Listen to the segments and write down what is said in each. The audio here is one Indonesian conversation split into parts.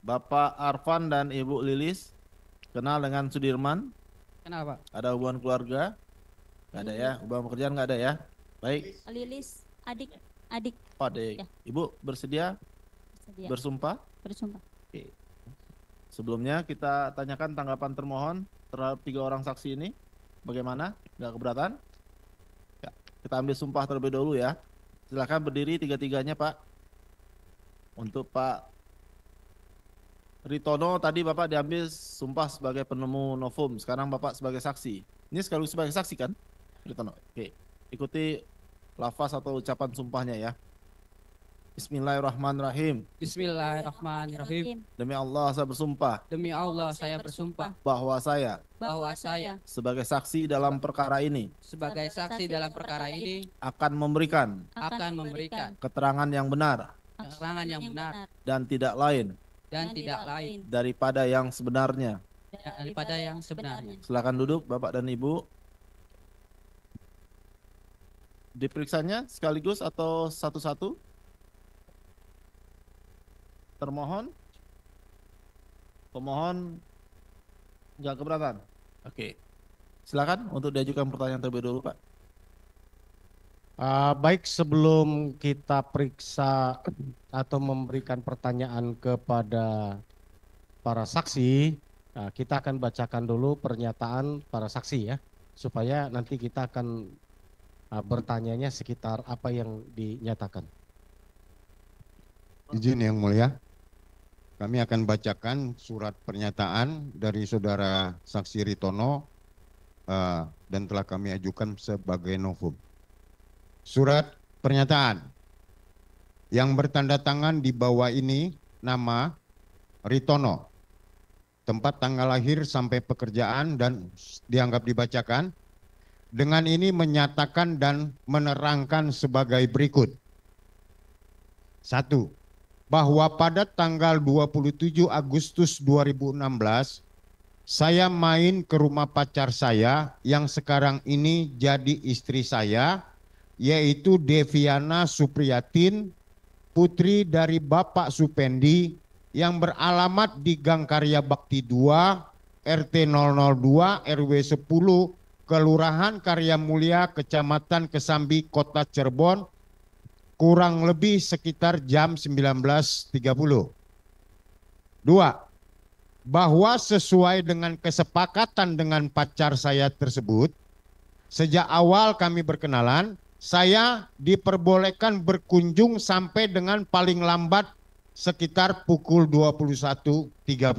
Bapak Arfan dan Ibu Lilis kenal dengan Sudirman? Kenal, Pak? Ada hubungan keluarga? Nggak ada ya? Hubungan pekerjaan nggak ada ya? Baik. Lilis, adik. Oh, adik. Ya. Ibu bersedia Bersedia. bersumpah? Bersumpah. Oke. Sebelumnya kita tanyakan tanggapan termohon terhadap 3 orang saksi ini. Bagaimana? Nggak keberatan? Ya. Kita ambil sumpah terlebih dahulu ya. Silakan berdiri 3-3-nya, Pak. Untuk Pak Ritono tadi Bapak diambil sumpah sebagai penemu novum. Sekarang Bapak sebagai saksi. Ini sekaligus sebagai saksi kan? Ritono. Oke. Ikuti lafaz atau ucapan sumpahnya ya. Bismillahirrahmanirrahim. Bismillahirrahmanirrahim. Demi Allah saya bersumpah Demi Allah saya bersumpah bahwa saya bahwa saya sebagai saksi dalam perkara ini sebagai saksi dalam perkara ini akan memberikan akan memberikan keterangan yang benar keterangan yang benar dan tidak lain dan tidak lain daripada yang sebenarnya. daripada yang sebenarnya. Silakan duduk Bapak dan Ibu. Diperiksanya sekaligus atau satu-satu? Termohon? Pemohon nggak keberatan? Oke. Silakan untuk diajukan pertanyaan terlebih dahulu, Pak. Baik, sebelum kita periksa atau memberikan pertanyaan kepada para saksi, kita akan bacakan dulu pernyataan para saksi ya, supaya nanti kita akan bertanyanya sekitar apa yang dinyatakan. Izin Yang Mulia, kami akan bacakan surat pernyataan dari Saudara Saksi Ritono dan telah kami ajukan sebagai novum. Surat pernyataan yang bertanda tangan di bawah ini nama Ritono, tempat tanggal lahir sampai pekerjaan dan dianggap dibacakan. Dengan ini menyatakan dan menerangkan sebagai berikut. 1. Bahwa pada tanggal 27 Agustus 2016 saya main ke rumah pacar saya yang sekarang ini jadi istri saya, yaitu Deviana Supriyatin, putri dari Bapak Supendi yang beralamat di Gang Karya Bakti 2, RT 002, RW 10, Kelurahan Karya Mulia, Kecamatan Kesambi, Kota Cirebon, kurang lebih sekitar jam 19.30. 2. Bahwa sesuai dengan kesepakatan dengan pacar saya tersebut, sejak awal kami berkenalan, saya diperbolehkan berkunjung sampai dengan paling lambat sekitar pukul 21.30.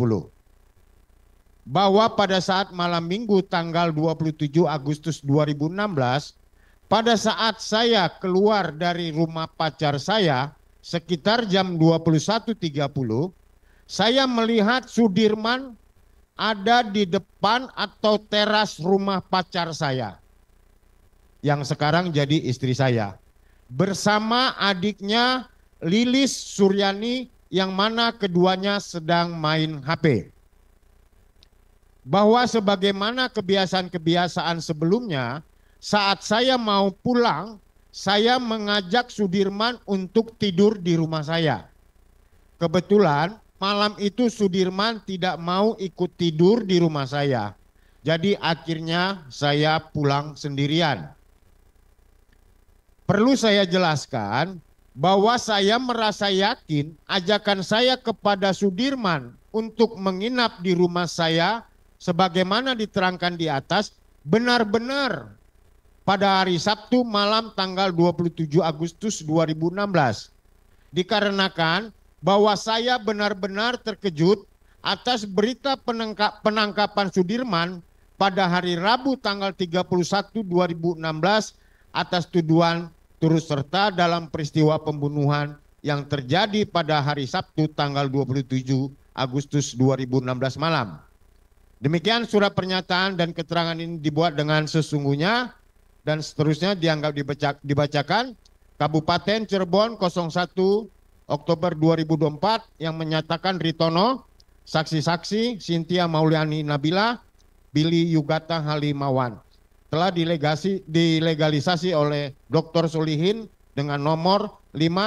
Bahwa pada saat malam minggu tanggal 27 Agustus 2016, pada saat saya keluar dari rumah pacar saya sekitar jam 21.30, saya melihat Sudirman ada di depan atau teras rumah pacar saya, yang sekarang jadi istri saya, bersama adiknya Lilis Suryani, yang mana keduanya sedang main HP. Bahwa sebagaimana kebiasaan-kebiasaan sebelumnya, saat saya mau pulang, saya mengajak Sudirman untuk tidur di rumah saya. Kebetulan malam itu Sudirman tidak mau ikut tidur di rumah saya. Jadi akhirnya saya pulang sendirian. Perlu saya jelaskan bahwa saya merasa yakin ajakan saya kepada Sudirman untuk menginap di rumah saya sebagaimana diterangkan di atas benar-benar pada hari Sabtu malam tanggal 27 Agustus 2016. Dikarenakan bahwa saya benar-benar terkejut atas berita penangkapan Sudirman pada hari Rabu tanggal 31 2016 atas tuduhan turut serta dalam peristiwa pembunuhan yang terjadi pada hari Sabtu tanggal 27 Agustus 2016 malam. Demikian surat pernyataan dan keterangan ini dibuat dengan sesungguhnya dan seterusnya dianggap dibacakan. Kabupaten Cirebon 01 Oktober 2024 yang menyatakan Ritono, saksi-saksi Cynthia Mauliani Nabila, Billy Yugata Halimawan telah dilegalisasi oleh Dr. Solihin dengan nomor 5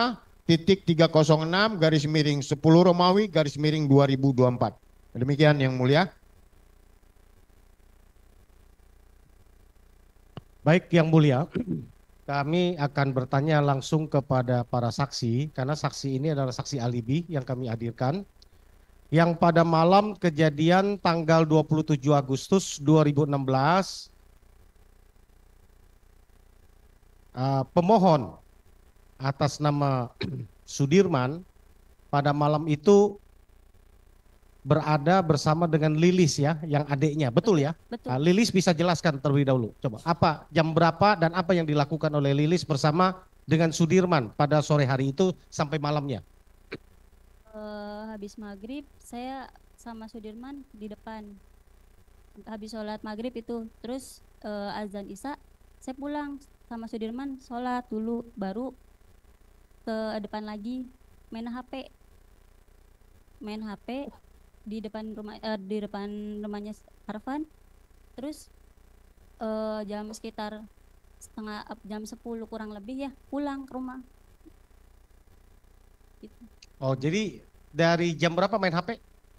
titik 306 garis miring 10 Romawi garis miring 2024. Demikian yang mulia. Baik yang mulia, kami akan bertanya langsung kepada para saksi karena saksi ini adalah saksi alibi yang kami hadirkan. Yang pada malam kejadian tanggal 27 Agustus 2016 pemohon atas nama Sudirman pada malam itu berada bersama dengan Lilis ya, yang adiknya, betul ya? Betul. Lilis bisa jelaskan terlebih dahulu, coba apa jam berapa dan apa yang dilakukan oleh Lilis bersama dengan Sudirman pada sore hari itu sampai malamnya? Habis maghrib saya sama Sudirman di depan. Habis sholat maghrib itu, terus azan isya saya pulang sama Sudirman sholat dulu, baru ke depan lagi main HP di depan rumahnya Arfan. Terus jam sekitar jam 10 kurang lebih ya pulang ke rumah gitu. Oh jadi dari jam berapa main HP?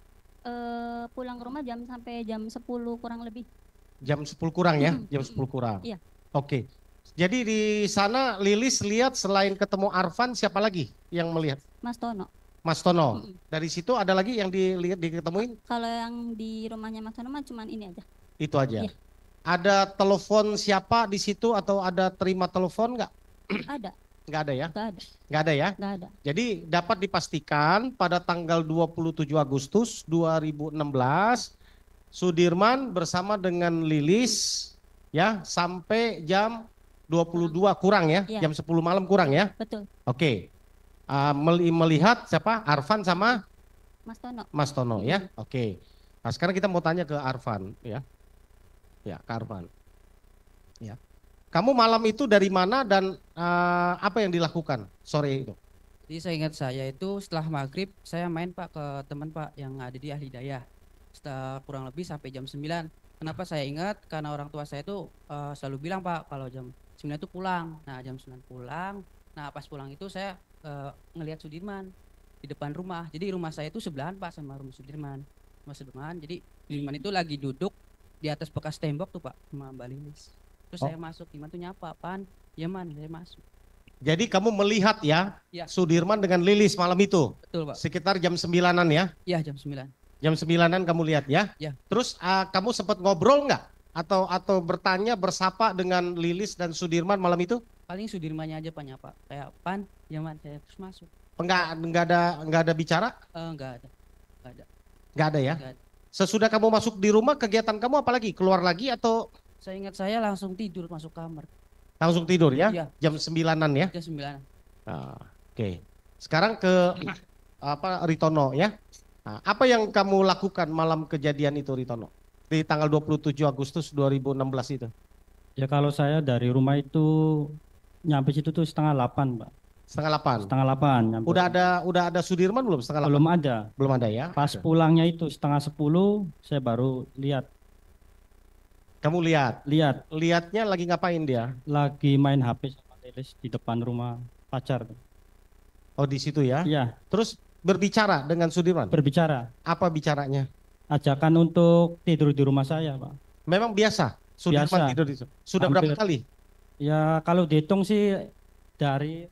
Pulang ke rumah sampai jam 10 kurang lebih. Jam 10 kurang ya? Jam 10 kurang. Iya. Oke. Jadi di sana Lilis lihat selain ketemu Arfan siapa lagi yang melihat? Mas Tono. Mas Tono. Dari situ ada lagi yang diketemuin? Kalau yang di rumahnya Mas Tono mah cuman ini aja. Itu aja. Iya. Ada telepon siapa di situ atau ada terima telepon nggak? Ada. Nggak ada ya? Nggak ada. Nggak ada ya? Nggak ada. Jadi dapat dipastikan pada tanggal 27 Agustus 2016 Sudirman bersama dengan Lilis ya sampai jam 22 kurang ya, Iya. jam 10 malam kurang ya. Betul. Oke. Melihat siapa? Arfan sama Mas Tono. Mas Tono ya. Oke. Nah, sekarang kita mau tanya ke Arfan ya. Ya, ke Arfan. Ya. Kamu malam itu dari mana dan apa yang dilakukan sore itu? Jadi saya ingat saya itu setelah maghrib saya main Pak ke teman Pak yang ada di Ahli Daya. Setelah kurang lebih sampai jam 9. Kenapa saya ingat? Karena orang tua saya itu selalu bilang Pak kalau jam 9 itu pulang. Nah jam 9 pulang. Nah pas pulang itu saya ngelihat Sudirman di depan rumah. Jadi rumah saya itu sebelahan Pak sama rumah Sudirman. Jadi Sudirman itu lagi duduk di atas bekas tembok tuh Pak sama Mbak Lilis. Terus saya masuk, Diman tuh nyapa, apaan? Ya man, saya masuk. Jadi kamu melihat ya, Ya. Sudirman dengan Lilis malam itu? Betul Pak. Sekitar jam 9-an ya? Iya jam 9. Jam 9-an kamu lihat ya? Ya. Terus kamu sempat ngobrol nggak? Atau bertanya, bersapa dengan Lilis dan Sudirman malam itu? Paling Sudirmannya aja Pak nyapa. Kayak apaan? Ya man, saya terus masuk. Nggak ada bicara? Enggak ada. Nggak ada ya? Nggak ada. Sesudah kamu masuk di rumah, kegiatan kamu apa lagi? Keluar lagi atau Saya ingat saya langsung tidur masuk kamar. langsung tidur ya? Iya. Jam 9-an ya? Jam 9. Oke. Sekarang ke Ritono ya. Nah, apa yang kamu lakukan malam kejadian itu Ritono? Di tanggal 27 Agustus 2016 itu. Ya kalau saya dari rumah itu nyampe situ tuh 7:30 Pak. 7:30. 7:30 nyampe. Udah ada Sudirman belum 7:30? Belum ada. Belum ada ya. Pas pulangnya itu 9:30 saya baru lihat Kamu lihatnya lagi ngapain dia? lagi main HP sama Lilis di depan rumah pacar. Oh di situ ya. Iya, Terus berbicara dengan Sudirman. berbicara. Apa bicaranya? Ajakan untuk tidur di rumah saya, Pak. Memang biasa. Sudirman Biasa. tidur di situ. Sudah Hampir. berapa kali? Ya kalau dihitung sih dari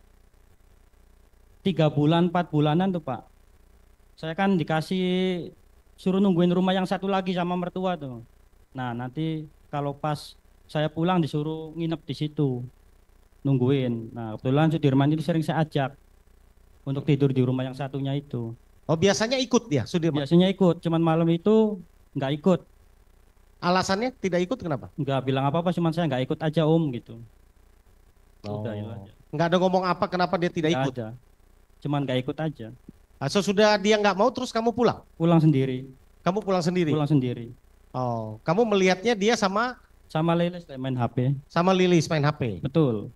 3 bulan 4 bulanan tuh Pak. Saya kan dikasih suruh nungguin rumah yang satu lagi sama mertua tuh. Nah nanti kalau pas saya pulang disuruh nginep di situ nungguin. Nah kebetulan Sudirman itu sering saya ajak untuk tidur di rumah yang satunya itu. Oh biasanya ikut dia Sudirman. Biasanya ikut, cuman malam itu nggak ikut. Alasannya tidak ikut kenapa? Nggak bilang apa-apa, cuman saya nggak ikut aja Om gitu. Udah, itu aja. Nggak ada ngomong apa kenapa dia tidak Nggak ikut. ada. Cuman nggak ikut aja. Sesudah dia nggak mau terus kamu pulang. Pulang sendiri. Kamu pulang sendiri. Pulang sendiri. Oh, kamu melihatnya dia sama Sama Lilis kayak main HP. Lilis main HP. Betul.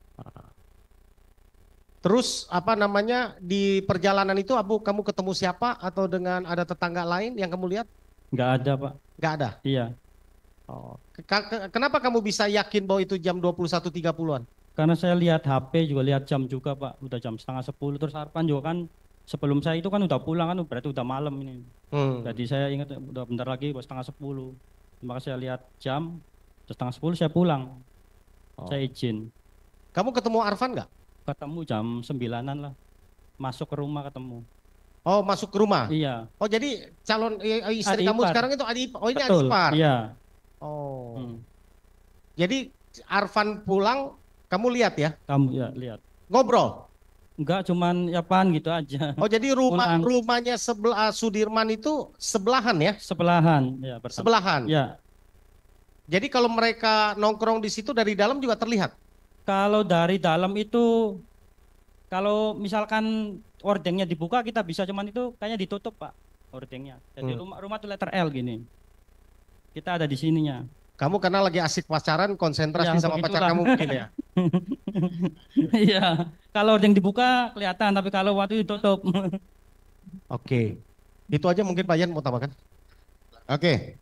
Terus apa namanya di perjalanan itu kamu ketemu siapa atau dengan ada tetangga lain yang kamu lihat? Nggak ada Pak. Nggak ada. Iya. Oh. Kenapa kamu bisa yakin bahwa itu jam 21.30-an? Karena saya lihat HP juga, lihat jam juga Pak, udah jam setengah 10. Terus Arfan juga kan sebelum saya itu kan udah pulang kan, berarti udah malam ini. Jadi saya ingat udah bentar lagi setengah 10. Maka saya lihat jam, setengah 10 saya pulang. Saya izin. Kamu ketemu Arfan nggak? Ketemu jam 9-an lah. Masuk ke rumah ketemu. Oh, masuk ke rumah. Iya. Oh, jadi calon istri Adik kamu ipar. sekarang itu adik. Oh, ini adik Betul. ipar. Iya. Oh. Hmm. Jadi Arfan pulang, kamu lihat ya? Kamu ya lihat. Ngobrol. Enggak, cuman ya pan gitu aja. Oh, jadi Pulang. rumahnya sebelah Sudirman itu sebelahan ya? Sebelahan. Ya, bersama. Sebelahan. Ya. Jadi kalau mereka nongkrong di situ dari dalam juga terlihat. Kalau dari dalam itu, kalau misalkan ordengnya dibuka kita bisa, cuman itu kayaknya ditutup Pak ordengnya. Jadi rumah tuh letter L gini. Kita ada di sininya. Kamu karena lagi asik pacaran, konsentrasi Ya, sama pacar begitulah. kamu mungkin ya? Iya. Kalau ordeng dibuka kelihatan, tapi kalau waktu itu tutup. Oke. Itu aja mungkin Pak Yan mau tambahkan. Oke.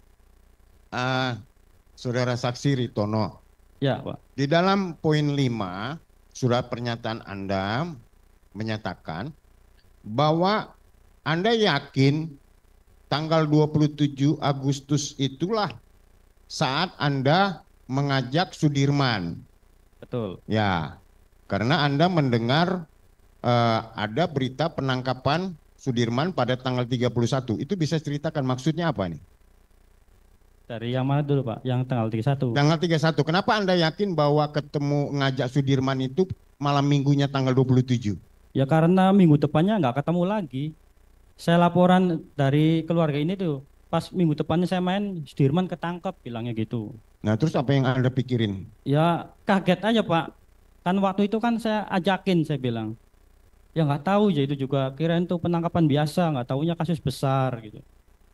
Saudara saksi Ritono, Ya Pak. di dalam poin 5 surat pernyataan Anda menyatakan bahwa Anda yakin tanggal 27 Agustus itulah saat Anda mengajak Sudirman. Betul. Ya, karena Anda mendengar ada berita penangkapan Sudirman pada tanggal 31. Itu bisa ceritakan maksudnya apa nih? Dari yang mana dulu Pak? Yang tanggal 31. Tanggal 31. Kenapa Anda yakin bahwa ketemu ngajak Sudirman itu malam minggunya tanggal 27? Ya karena minggu depannya nggak ketemu lagi. Saya laporan dari keluarga ini tuh, pas minggu depannya saya main, Sudirman ketangkep, bilangnya gitu. Nah, terus apa yang Anda pikirin? Ya kaget aja Pak. Kan waktu itu kan saya ajakin, saya bilang. Ya nggak tahu ya, itu juga kirain tuh penangkapan biasa, nggak taunya kasus besar gitu.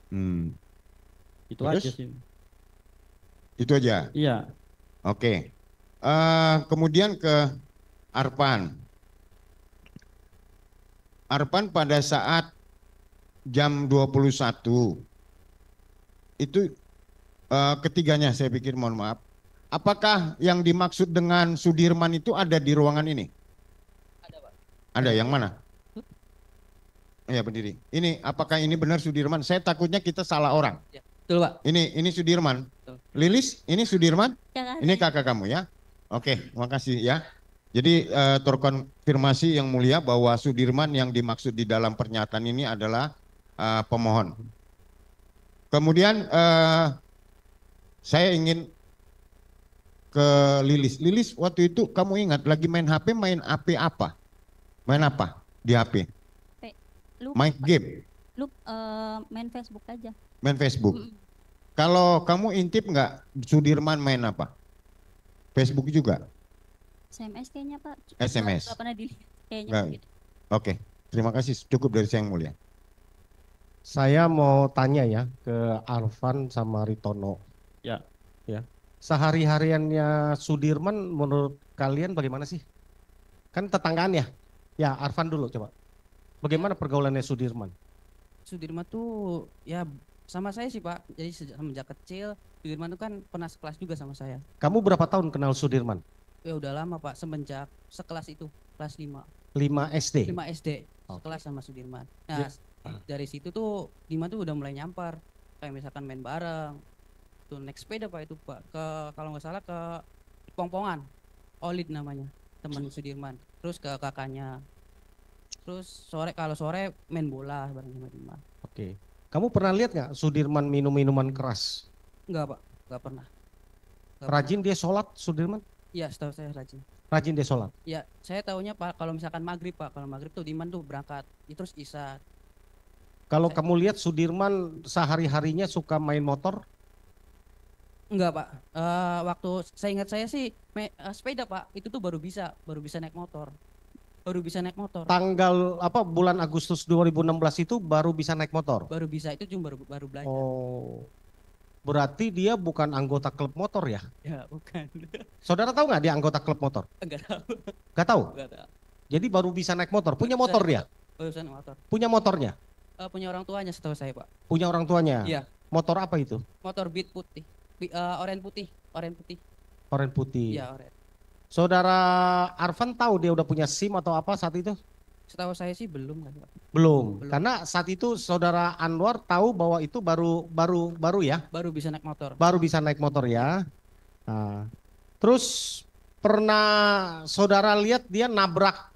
Itu Terus? aja sih. Itu aja. Iya. Oke. Kemudian ke Arpan. Arpan pada saat jam 21 itu ketiganya saya pikir, mohon maaf. Apakah yang dimaksud dengan Sudirman itu ada di ruangan ini? Ada Pak. Ada, yang mana? Ya, berdiri. Ini apakah ini benar Sudirman? Saya takutnya kita salah orang. Betul Pak. Ini Sudirman. Betul. Lilis, ini Sudirman? Kakak Ini saya. kakak kamu ya? Oke, makasih ya. Jadi terkonfirmasi yang mulia bahwa Sudirman yang dimaksud di dalam pernyataan ini adalah pemohon. Kemudian saya ingin ke Lilis. Lilis, waktu itu kamu ingat lagi main HP apa? Main apa di HP? Lupa, Main Pak. game, Main Facebook aja. main Facebook. Kalau kamu intip nggak Sudirman main apa? Facebook juga? SMS kayaknya Pak. SMS. Nggak pernah dilihat kayaknya. Nggak. gitu. Oke, terima kasih. Cukup dari saya yang mulia. Saya mau tanya ya ke Arfan sama Ritono. Ya. Ya. Sehari-hariannya Sudirman menurut kalian bagaimana sih? Kan tetanggaan ya? Ya, Arfan dulu coba. Bagaimana pergaulannya Sudirman? Sudirman tuh ya sama saya sih Pak. Jadi semenjak kecil Sudirman tuh kan pernah sekelas juga sama saya. Kamu berapa tahun kenal Sudirman? Ya udah lama Pak, semenjak sekelas itu, kelas 5. 5 SD. 5 SD, Oke. sekelas sama Sudirman. Nah, dari situ tuh Diman tuh udah mulai nyampar. Kayak misalkan main bareng. Tuh naik sepeda Pak itu Pak. Kalau nggak salah ke Pongpongan. Olid namanya, teman Sudirman. Terus ke kakaknya. Terus kalau sore main bola bareng sama Diman. Oke. Kamu pernah lihat nggak Sudirman minum minuman keras? Enggak Pak, enggak pernah. Nggak Rajin dia sholat Sudirman? pernah. Iya, setahu saya rajin. Rajin dia sholat? Ya, saya taunya Pak kalau misalkan maghrib Pak. Kalau maghrib tuh Diman tuh berangkat. Terus Isya. Kalau kamu lihat Sudirman sehari-harinya suka main motor? Enggak Pak. Waktu saya ingat saya sih sepeda Pak. Itu tuh baru bisa naik motor. Baru bisa naik motor. Tanggal bulan Agustus 2016 itu baru bisa naik motor? Baru bisa itu cuma baru belajar. Oh. Berarti dia bukan anggota klub motor ya? Ya, bukan. Saudara tahu nggak dia anggota klub motor? Enggak tahu. Nggak tahu? Enggak tahu. Jadi baru bisa naik motor. Punya motor dia? Barusan motor. Punya motornya? Punya orang tuanya setahu saya Pak. Punya orang tuanya? Iya. Motor apa itu? Motor Beat putih. Oranye putih. Oren putih. Iya, oranye. Saudara Arfan tahu dia udah punya SIM atau apa saat itu? Setahu saya sih belum kan Pak. Belum. Belum. Karena saat itu saudara Anwar tahu bahwa itu baru ya, Baru bisa naik motor. baru bisa naik motor ya. Nah, terus pernah saudara lihat dia nabrak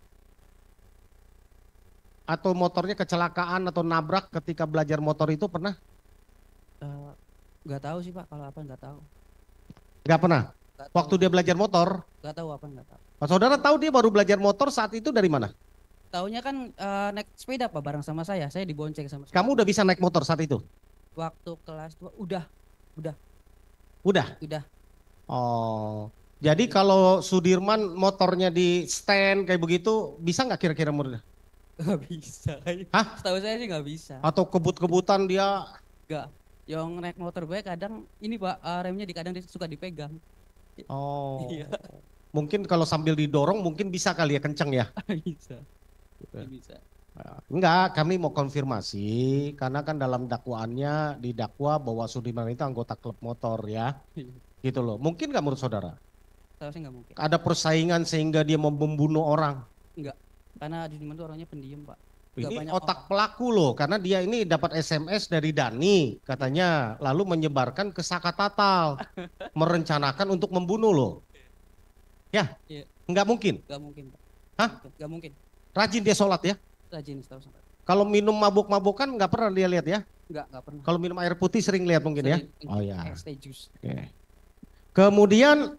atau motornya kecelakaan atau nabrak ketika belajar motor itu pernah? Nggak tahu sih Pak, kalau apa nggak tahu. Nggak pernah. Nggak tahu. Waktu dia belajar motor, Nggak tahu apa nggak tahu. saudara tahu dia baru belajar motor saat itu dari mana? Taunya kan naik sepeda Pak bareng sama saya dibonceng sama Kamu udah bisa naik motor saat itu? waktu kelas 2 Udah. udah. Oh, jadi kalau Sudirman motornya di stand kayak begitu, bisa nggak kira-kira muridnya? Nggak bisa. Hah? Setahu saya sih nggak bisa. Atau kebut-kebutan dia? Nggak. Yang naik motor gue kadang ini Pak, remnya suka dipegang. Oh, Iya. mungkin kalau sambil didorong mungkin bisa kali ya, kenceng ya? Bisa. Bisa. Enggak, kami mau konfirmasi karena kan dalam dakwaannya didakwa bahwa Sudirman itu anggota klub motor ya, gitu loh. Mungkin nggak menurut saudara? Tahu saya nggak mungkin. Ada persaingan sehingga dia mau membunuh orang? Karena Sudirman itu orangnya pendiam Pak. Nggak Ini banyak otak pelaku loh, karena dia ini dapat SMS dari Dani katanya, lalu menyebarkan ke Sakatatal, merencanakan untuk membunuh loh. Ya, Iya. nggak mungkin. Nggak mungkin Pak. Hah? Nggak mungkin. Rajin dia sholat ya. Rajin setahu saya. Kalau minum mabuk-mabukan nggak pernah dia lihat ya. Nggak pernah. Kalau minum air putih sering lihat mungkin ya. Sering. Oh ya. Es teh jus. Oke. Kemudian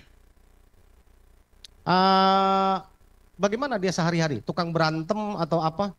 bagaimana dia sehari-hari? Tukang berantem atau apa?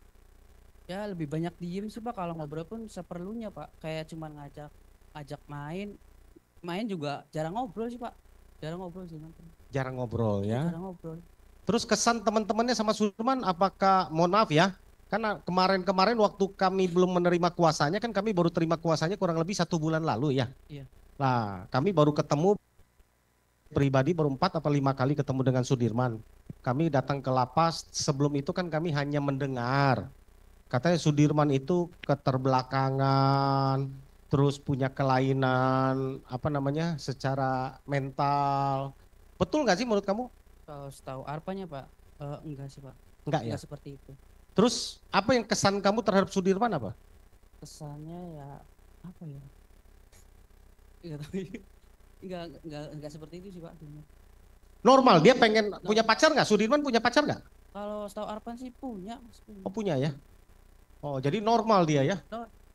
Ya lebih banyak diem sih Pak, kalau ngobrol pun seperlunya Pak. Kayak cuman ngajak main. Main juga jarang ngobrol sih Pak. Jarang ngobrol sih. Jarang ngobrol ya. Jarang ngobrol. Terus kesan teman-temannya sama Sudirman apakah, mohon maaf ya, karena kemarin-kemarin waktu kami belum menerima kuasanya, kan kami baru terima kuasanya kurang lebih 1 bulan lalu ya. Iya. Nah, kami baru ketemu pribadi baru 4 atau 5 kali ketemu dengan Sudirman. Kami datang ke lapas, sebelum itu kan kami hanya mendengar. Katanya Sudirman itu keterbelakangan, terus punya kelainan, secara mental. Betul nggak sih menurut kamu? Kalau setahu Arpanya Pak, enggak sih Pak. Enggak ya? Enggak seperti itu. Terus apa yang kesan kamu terhadap Sudirman apa? Kesannya ya apa ya? Enggak tahu. Enggak seperti itu sih Pak. Normal, dia pengen punya pacar nggak? Sudirman punya pacar nggak? Kalau setahu Arpan sih punya. Oh punya ya? Oh jadi normal dia ya?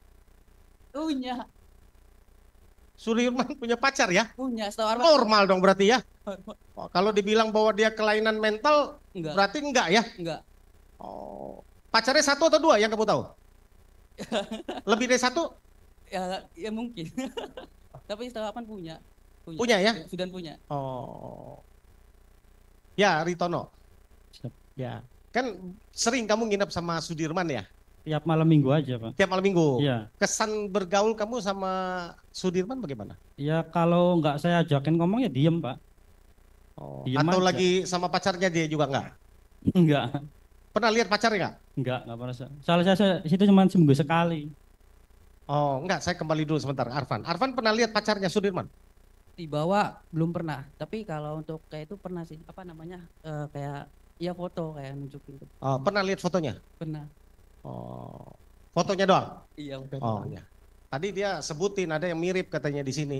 Punya. Sudirman punya pacar ya? Punya setahu Arpan. Normal dong berarti ya? Oh, kalau dibilang bahwa dia kelainan mental, Enggak. berarti enggak ya? Enggak. Oh, pacarnya 1 atau 2 yang kamu tahu? Lebih dari 1? Ya mungkin. Tapi setahu Arpan punya. Punya ya? Sudah punya. Oh. Ya, Ritono. Ya, kan sering kamu nginep sama Sudirman ya? Tiap malam minggu aja Pak. Tiap malam minggu. Iya. Kesan bergaul kamu sama Sudirman bagaimana? Ya kalau nggak saya ajakin ngomong ya diem Pak. Oh. Diem Atau aja. lagi sama pacarnya dia juga enggak? Enggak. Pernah lihat pacarnya enggak? Enggak pernah. Soalnya saya situ cuma seminggu sekali. Oh, enggak, saya kembali dulu sebentar. Arfan pernah lihat pacarnya Sudirman? Dibawa belum pernah. Tapi kalau untuk kayak itu pernah sih. Kayak ya foto kayak nunjukin tuh. Oh, pernah lihat fotonya? Pernah. Oh, fotonya doang? Iya. Oh, ya. Tadi dia sebutin ada yang mirip katanya di sini.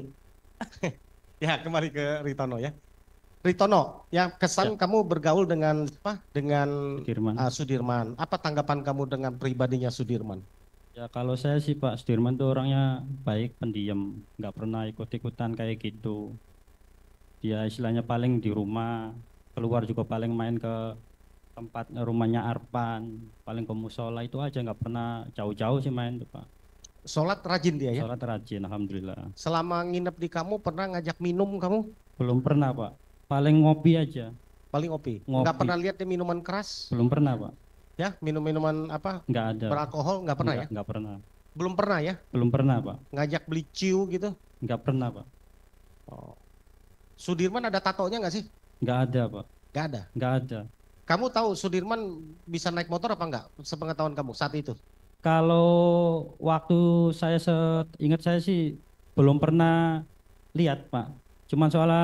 Ya, kembali ke Ritono ya. Ritono, ya kesan kamu bergaul dengan apa? Dengan Sudirman. Sudirman. Apa tanggapan kamu dengan pribadinya Sudirman? Ya kalau saya sih Pak, Sudirman tuh orangnya baik, pendiam, nggak pernah ikut-ikutan kayak gitu. Dia istilahnya paling di rumah, keluar juga paling main ke tempat rumahnya Arpan, paling ke musola itu aja, nggak pernah jauh-jauh sih main tuh Pak. Sholat rajin dia ya? Sholat rajin, alhamdulillah. Selama nginep di kamu pernah ngajak minum kamu? Belum pernah Pak, paling ngopi aja. Paling ngopi? Ngopi. Nggak pernah lihat dia minuman keras? Belum pernah Pak, Ya, minum-minuman apa? nggak ada. Beralkohol nggak pernah ya? Nggak pernah. Belum pernah ya? Belum pernah Pak, Ngajak beli ciu gitu? nggak pernah Pak. Oh. Sudirman ada tatonya nggak sih? Nggak ada Pak, Nggak ada. nggak ada. Kamu tahu Sudirman bisa naik motor apa enggak? Sepengetahuan kamu saat itu? Kalau waktu saya ingat saya sih belum pernah lihat Pak. Cuman soalnya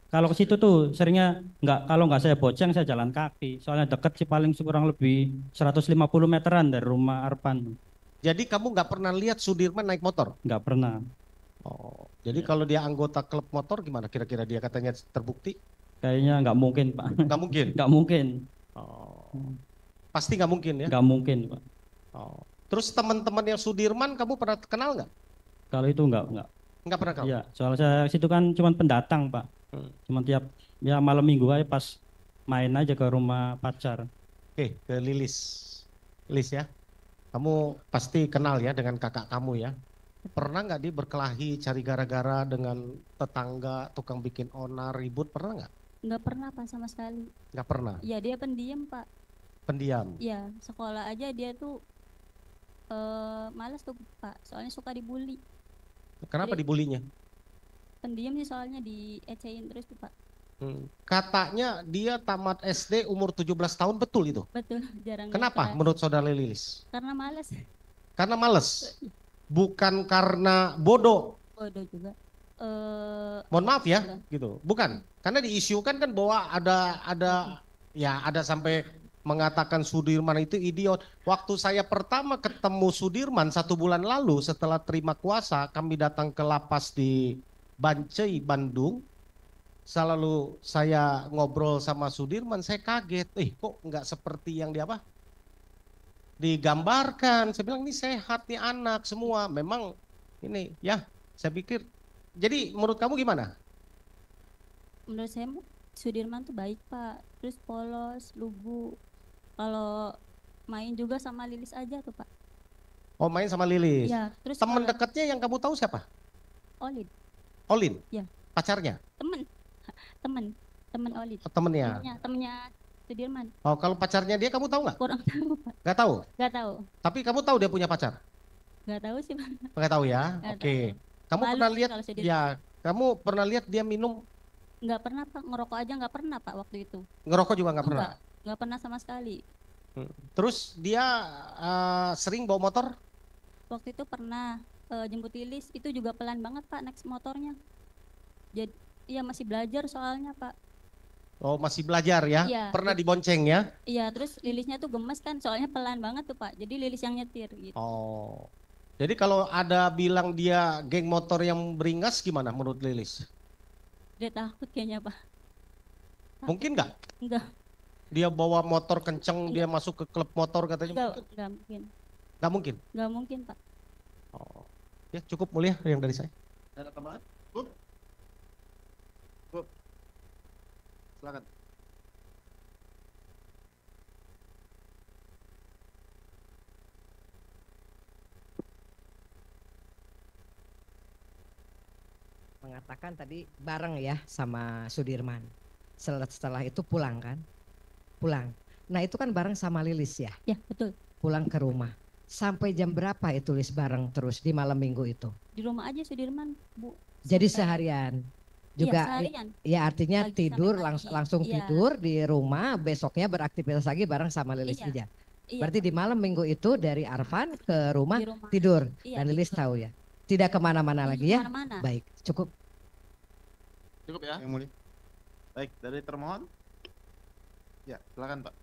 Kalau ke situ tuh seringnya kalau nggak saya boceng saya jalan kaki. Soalnya deket sih paling kurang lebih 150 meteran dari rumah Arpan. Jadi kamu nggak pernah lihat Sudirman naik motor? Nggak pernah. Oh, jadi Iya. kalau dia anggota klub motor gimana kira-kira dia katanya terbukti? Kayaknya nggak mungkin Pak. Nggak mungkin. Nggak mungkin. Oh, pasti nggak mungkin ya? Nggak mungkin Pak. Oh. Terus teman-teman yang Sudirman kamu pernah kenal nggak? Kalau itu nggak. Nggak pernah kenal? Iya, soalnya saya situ kan cuma pendatang Pak. Cuma tiap ya malam minggu aja pas main aja ke rumah pacar. Oke, ke Lilis. Lilis ya, kamu pasti kenal ya dengan kakak kamu ya. Pernah nggak dia berkelahi, cari gara-gara dengan tetangga, tukang bikin onar, ribut, pernah nggak? Nggak pernah Pak sama sekali. Nggak pernah, Ya dia pendiam Pak. pendiam. Ya sekolah aja dia tuh malas tuh Pak. Soalnya suka dibully. Kenapa Jadi- dibulinya? Pendiam sih soalnya diecehin terus tuh Pak. Katanya dia tamat SD umur 17 tahun, betul itu? Betul, jarang. Kenapa kelas. menurut saudara Lilis? Karena malas. Karena males, bukan karena bodoh. Bodoh juga. Mohon maaf ya, Enggak. gitu. Bukan, karena diisukan kan bahwa ada sampai mengatakan Sudirman itu idiot. Waktu saya pertama ketemu Sudirman 1 bulan lalu setelah terima kuasa, kami datang ke lapas di Bancai, Bandung. Selalu saya ngobrol sama Sudirman, saya kaget. Kok nggak seperti yang digambarkan. Saya bilang ini sehat nih anak semua. Memang ini ya, saya pikir. Jadi menurut kamu gimana? Menurut saya Sudirman tuh baik Pak. Terus polos, lugu. Kalau main juga sama Lilis aja tuh Pak. Oh, main sama Lilis. Iya. Terus Teman kalau dekatnya yang kamu tahu siapa? Olin, Olin. Iya. Pacarnya? temen Olin. Oh, temennya. Temennya Sudirman. Oh, kalau pacarnya dia kamu tahu nggak? Kurang tahu Pak. Nggak tahu. Nggak tahu. Tapi kamu tahu dia punya pacar? Nggak tahu sih Pak. Nggak tahu ya. Nggak Oke. Kamu Malu pernah sih lihat? kalau Sudirman. Ya. Kamu pernah lihat dia minum? Nggak pernah Pak. Ngerokok aja nggak pernah Pak waktu itu. Ngerokok juga nggak pernah. Nggak pernah sama sekali. Terus dia sering bawa motor? Waktu itu pernah jemput Lilis. Itu juga pelan banget Pak naik motornya. Jadi iya masih belajar soalnya Pak. Oh, masih belajar ya? Iya. Pernah dibonceng ya? Iya, terus Lilisnya tuh gemes kan, soalnya pelan banget tuh Pak. Jadi Lilis yang nyetir gitu. Oh. Jadi kalau ada bilang dia geng motor yang beringas gimana menurut Lilis? Dia takut kayaknya Pak. Mungkin nggak? Enggak, Dia bawa motor kenceng, dia masuk ke klub motor katanya? enggak mungkin. Nggak mungkin? Enggak mungkin Pak. Oh. Ya cukup mulia yang dari saya. Ada tambahan? Bu? Bu? Silakan. Mengatakan tadi bareng ya sama Sudirman. Setelah itu pulang kan? Pulang. Nah itu kan bareng sama Lilis ya? Ya, betul. Pulang ke rumah. Sampai jam berapa itu Lilis bareng terus di malam minggu itu? Di rumah aja Sudirman, Bu. Jadi Sampai- seharian? Iya, Juga seharian. ya artinya Pagi tidur sampai pagi. langsung Iya. tidur di rumah, besoknya beraktivitas lagi bareng sama Lilis Iya. aja. Iya, Berarti di malam minggu itu dari Arfan ke rumah di rumah. tidur Iya, dan Lilis tidur. tahu ya? Tidak kemana-mana Iya, lagi ya? kemana-mana. Baik, cukup. Cukup ya? Yang mulia. Baik, dari termohon. Ya, silakan Pak.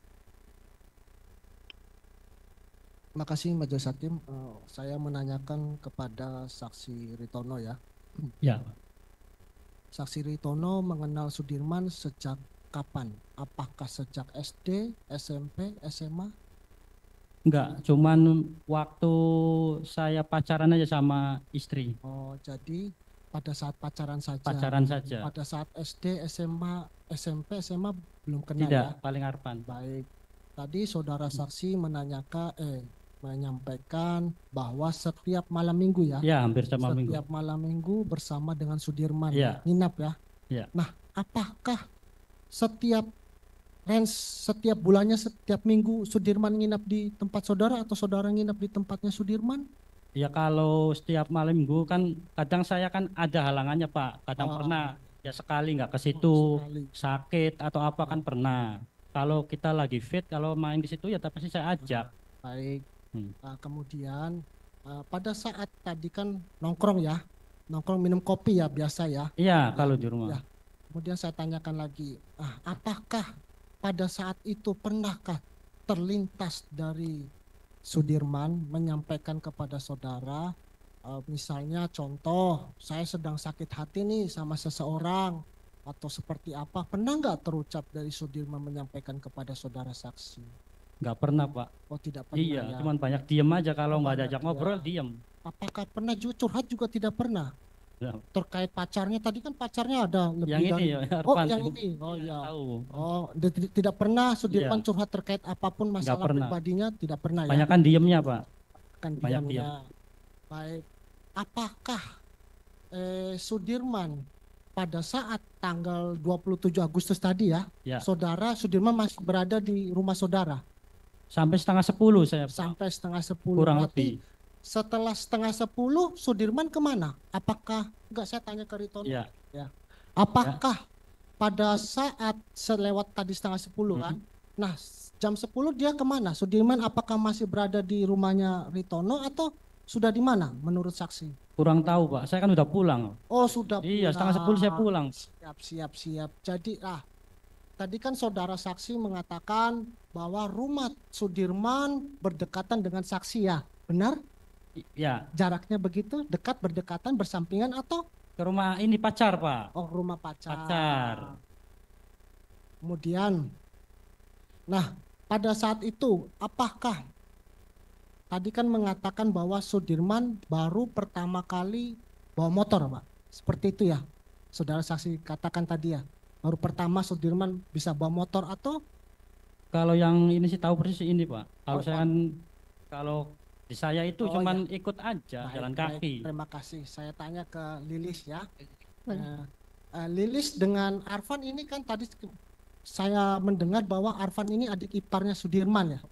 Terima kasih Majelis Hakim. Saya menanyakan kepada saksi Ritono ya. Ya. Saksi Ritono mengenal Sudirman sejak kapan? Apakah sejak SD, SMP, SMA? Enggak, cuman waktu saya pacaran aja sama istri. Oh, jadi pada saat pacaran saja. Pacaran saja. Pada saat SD, SMA, SMP, SMA belum kenal Tidak, ya. paling Arfan. Baik. Tadi saudara saksi menyampaikan bahwa setiap malam minggu ya. Ya, hampir sama minggu. Setiap malam minggu bersama dengan Sudirman Iya. nginap ya. Iya. Nah, apakah setiap bulannya, setiap minggu Sudirman nginap di tempat saudara atau saudara nginap di tempatnya Sudirman? Ya kalau setiap malam minggu kan kadang saya kan ada halangannya Pak. Kadang Oh. pernah ya sekali nggak ke situ, Sekali. sakit atau apa kan pernah. Kalau kita lagi fit, kalau main di situ ya pasti saya ajak. Baik. Hmm. Kemudian pada saat tadi kan nongkrong ya, nongkrong minum kopi ya biasa ya. Iya kalau di rumah. Ya. Kemudian saya tanyakan lagi, apakah pada saat itu pernahkah terlintas dari Sudirman menyampaikan kepada saudara, misalnya contoh, saya sedang sakit hati nih sama seseorang, atau seperti apa, pernah nggak terucap dari Sudirman menyampaikan kepada saudara saksi? Nggak pernah Pak. Oh tidak pernah Iya, ya. cuman banyak diem aja kalau nggak Banyak diajak ya. ngobrol diem. Apakah pernah curhat juga tidak pernah? Ya. Terkait pacarnya, tadi kan pacarnya ada lebih Yang dari... ini ya, Oh Arfan. yang ini, oh ya. Tahu. Oh, tidak pernah Sudirman Iya. curhat terkait apapun masalah pernah. pribadinya, tidak pernah ya? Banyak kan diemnya Pak. Kan banyak diamnya. Baik, apakah Sudirman pada saat tanggal 27 Agustus tadi ya, Ya. saudara Sudirman masih berada di rumah saudara Sampai setengah 10 saya Pak. sampai setengah 10. Kurang Berarti lebih. setelah setengah 10 Sudirman kemana? Apakah, enggak saya tanya ke Ritono, Iya. apakah pada saat selewat tadi setengah 10 kan, nah jam 10 dia kemana? Sudirman apakah masih berada di rumahnya Ritono atau sudah di mana menurut saksi? Kurang tahu Pak. Saya kan udah pulang. Oh sudah Iya, setengah 10 saya pulang. Siap. Jadi tadi kan saudara saksi mengatakan bahwa rumah Sudirman berdekatan dengan saksi ya, benar? Ya, Jaraknya begitu, dekat, berdekatan, bersampingan atau? ke rumah ini pacar Pak. Oh rumah pacar. Pacar. Kemudian, nah pada saat itu apakah tadi kan mengatakan bahwa Sudirman baru pertama kali bawa motor Pak, seperti itu ya, saudara saksi katakan tadi ya, baru pertama Sudirman bisa bawa motor atau? Kalau yang ini sih tahu persis ini Pak. Kalau Oh, saya kan, kalau di saya itu Oh, cuman ikut aja Baik, jalan baik, kaki. terima kasih. Saya tanya ke Lilis ya. Boleh. Lilis dengan Arfan ini kan tadi saya mendengar bahwa Arfan ini adik iparnya Sudirman ya.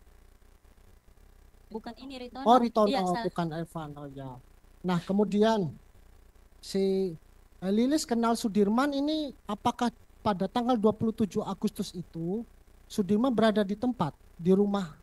Bukan ini Ritono. Oh Ritono, Iya, salah. bukan Arfan. Oh ya. Nah kemudian si Lilis kenal Sudirman ini apakah pada tanggal 27 Agustus itu Sudirman berada di tempat, di rumah,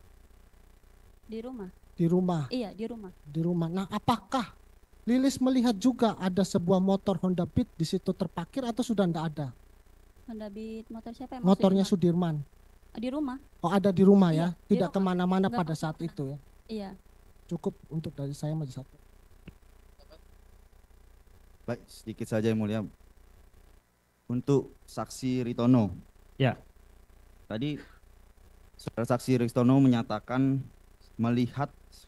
Di rumah. di rumah, Iya, di rumah. di rumah. Nah apakah Lilis melihat juga ada sebuah motor Honda Beat di situ terparkir atau sudah tidak ada? Honda Beat motor siapa yang Motornya maksudnya? Sudirman. Di rumah. Oh ada di rumah Iya, ya, di tidak rumah. kemana-mana Nggak pada saat kemana-mana. itu ya. Iya. Cukup untuk dari saya majelis hakim. Baik, sedikit saja yang mulia. Untuk saksi Ritono. Ya. Tadi saudara saksi Ritono menyatakan melihat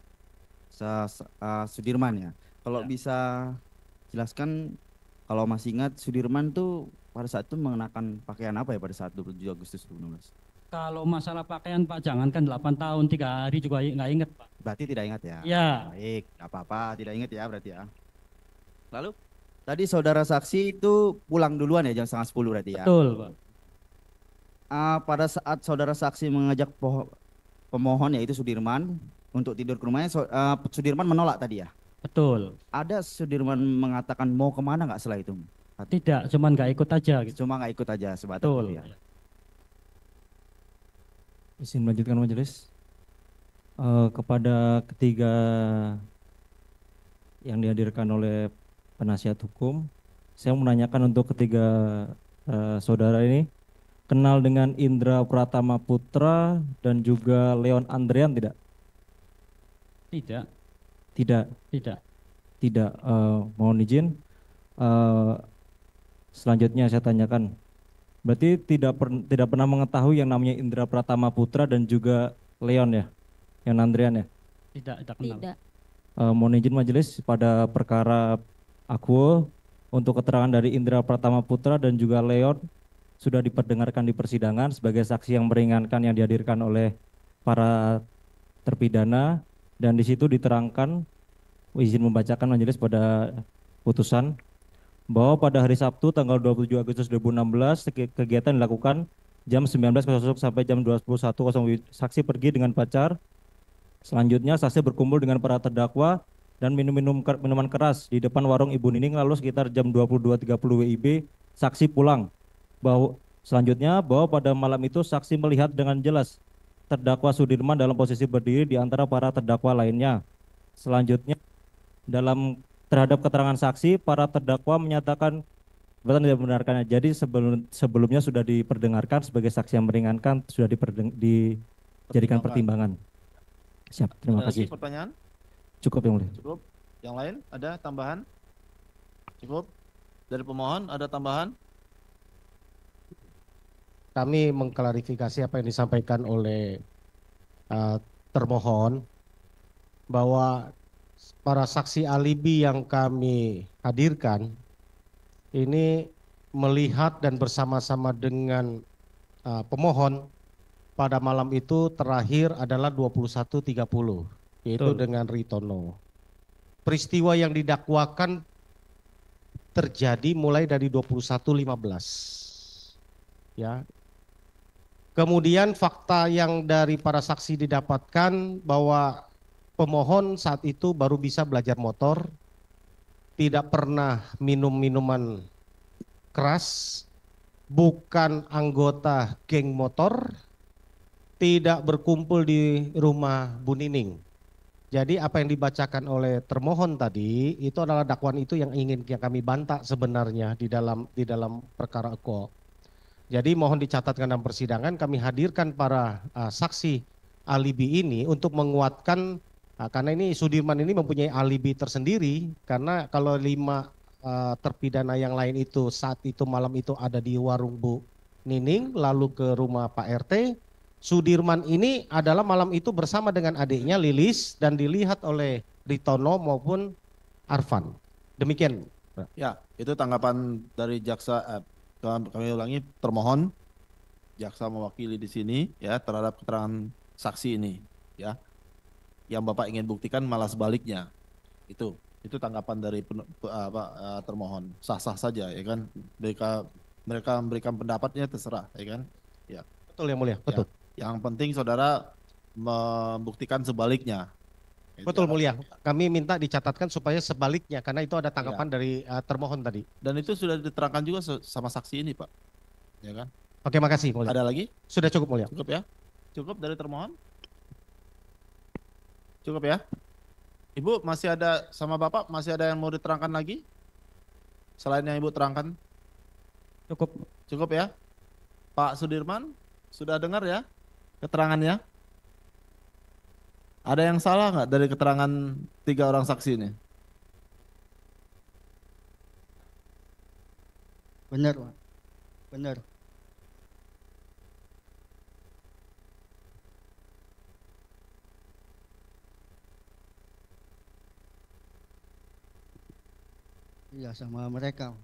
Sudirman ya. Kalau Ya. bisa jelaskan, kalau masih ingat Sudirman tuh pada saat itu mengenakan pakaian apa ya pada saat 27 Agustus 2016? Kalau masalah pakaian Pak, jangankan 8 tahun, 3 hari juga nggak inget Pak. Berarti tidak ingat ya? Ya. Baik, nggak apa-apa, tidak ingat ya berarti ya. Lalu tadi saudara saksi itu pulang duluan ya jam setengah 10 berarti ya? Betul Pak. Pada saat saudara saksi mengajak pemohon yaitu Sudirman untuk tidur ke rumahnya, Sudirman menolak tadi ya? Betul. Ada Sudirman mengatakan mau kemana nggak setelah itu? Tidak, cuman nggak ikut aja gitu. Cuma nggak ikut aja sebatas Betul. itu ya. Izin melanjutkan majelis. Kepada ketiga yang dihadirkan oleh penasihat hukum, saya menanyakan untuk ketiga saudara ini kenal dengan Indra Pratama Putra dan juga Leon Andrean tidak? Tidak, Tidak, tidak. tidak. Mohon izin. Selanjutnya saya tanyakan, berarti tidak pernah mengetahui yang namanya Indra Pratama Putra dan juga Leon ya, Leon Andrean ya? Tidak kenal. Tidak. Mohon izin majelis pada perkara akuo untuk keterangan dari Indra Pratama Putra dan juga Leon sudah diperdengarkan di persidangan sebagai saksi yang meringankan yang dihadirkan oleh para terpidana, dan di situ diterangkan, izin membacakan majelis pada putusan bahwa pada hari Sabtu tanggal 27 Agustus 2016 kegiatan dilakukan jam 19.00 sampai jam 21.00. Saksi pergi dengan pacar. Selanjutnya saksi berkumpul dengan para terdakwa dan minuman keras di depan warung Ibu Nining, lalu sekitar jam 22.30 WIB saksi pulang. Selanjutnya bahwa pada malam itu saksi melihat dengan jelas terdakwa Sudirman dalam posisi berdiri di antara para terdakwa lainnya. Selanjutnya terhadap keterangan saksi, para terdakwa menyatakan Keberatan tidak membenarkannya. Jadi sebelumnya sudah diperdengarkan sebagai saksi yang meringankan, sudah dijadikan pertimbangan. Siap, terima Ada lagi kasih. pertanyaan? Cukup yang mulia. Cukup. Yang lain ada tambahan? Cukup. Dari pemohon ada tambahan? Kami mengklarifikasi apa yang disampaikan oleh termohon bahwa para saksi alibi yang kami hadirkan ini melihat dan bersama-sama dengan pemohon pada malam itu terakhir adalah 21.30 yaitu Betul. dengan Ritono. Peristiwa yang didakwakan terjadi mulai dari 21.15. Ya. Kemudian fakta yang dari para saksi didapatkan bahwa pemohon saat itu baru bisa belajar motor, tidak pernah minum minuman keras, bukan anggota geng motor, tidak berkumpul di rumah Bu Nining. Jadi apa yang dibacakan oleh termohon tadi itu adalah dakwaan itu yang kami bantah sebenarnya di dalam perkara Eko. Jadi mohon dicatatkan dalam persidangan kami hadirkan para saksi alibi ini untuk menguatkan karena ini Sudirman ini mempunyai alibi tersendiri karena kalau 5 terpidana yang lain itu saat itu malam itu ada di warung Bu Nining lalu ke rumah Pak RT. Sudirman ini adalah malam itu bersama dengan adiknya Lilis dan dilihat oleh Ritono maupun Arfan. Demikian. Ya, itu tanggapan dari jaksa. Kami ulangi, termohon jaksa mewakili di sini ya terhadap keterangan saksi ini ya. Yang Bapak ingin buktikan malah sebaliknya. Itu tanggapan dari termohon. Sah-sah saja ya kan. Mereka memberikan pendapatnya terserah ya kan. Ya. Betul yang mulia, betul. Ya. Yang penting saudara membuktikan sebaliknya. Betul mulia. Kami minta dicatatkan supaya sebaliknya karena itu ada tanggapan dari termohon tadi. Dan itu sudah diterangkan juga sama saksi ini, Pak. Ya kan? Oke, makasih mulia. Ada lagi? Sudah cukup mulia. Cukup ya? Cukup dari termohon? Cukup ya? Ibu masih ada sama Bapak masih ada yang mau diterangkan lagi? Selain yang Ibu terangkan? Cukup. Cukup ya? Pak Sudirman, sudah dengar ya keterangannya? Ada yang salah nggak dari keterangan 3 orang saksi ini? Benar, Pak. Benar. Iya, sama mereka.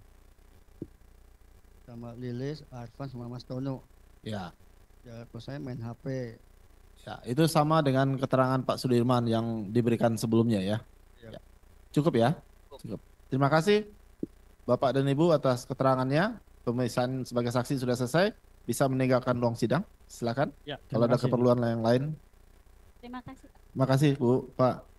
Sama Lilis, Arfan, sama Mas Tono. Ya. Ya, kalau saya main HP. Ya, itu sama dengan keterangan Pak Sudirman yang diberikan sebelumnya ya. Ya. Cukup ya? Cukup. Terima kasih Bapak dan Ibu atas keterangannya. Pemeriksaan sebagai saksi sudah selesai. Bisa meninggalkan ruang sidang. Silakan. Ya, Kalau ada kasih. keperluan yang lain. Terima kasih. Terima kasih Bu, Pak.